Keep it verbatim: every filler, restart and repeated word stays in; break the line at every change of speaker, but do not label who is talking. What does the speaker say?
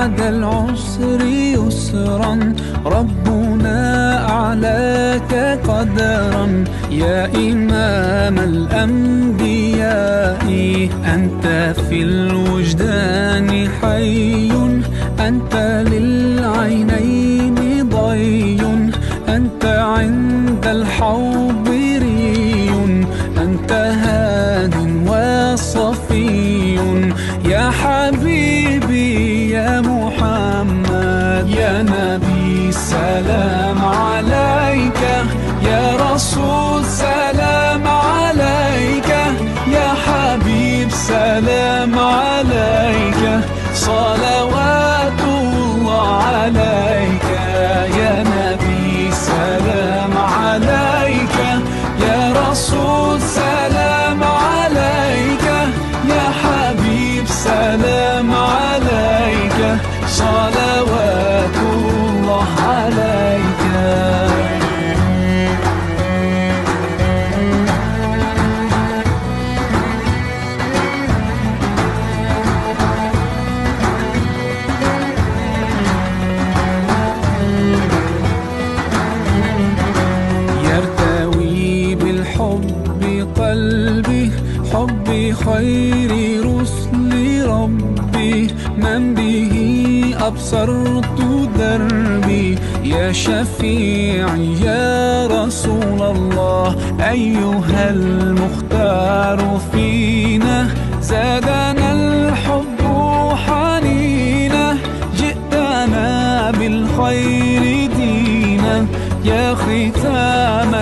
بعد العسر يسرا، ربنا أعلاك قدرا. يا إمام الأنبياء أنت في الوجدان حي، أنت للعينين ضي، أنت عند الحوض ري، أنت هاد وصفي. يا حبيبي يا محمد، يا نبي سلام عليك، يا رسول سلام عليك، يا حبيب سلام عليك، صلوات الله عليك. يا نبي سلام عليك، يا رسول سلام عليك، يا حبيب سلام عليك، صلوات الله عليك. قلبي حبي خير رسل ربي، من به أبصرت دربي. يا شفيعي يا رسول الله، أيها المختار فينا، زادنا الحب حنينا، جئتنا بالخير دينا. يا ختام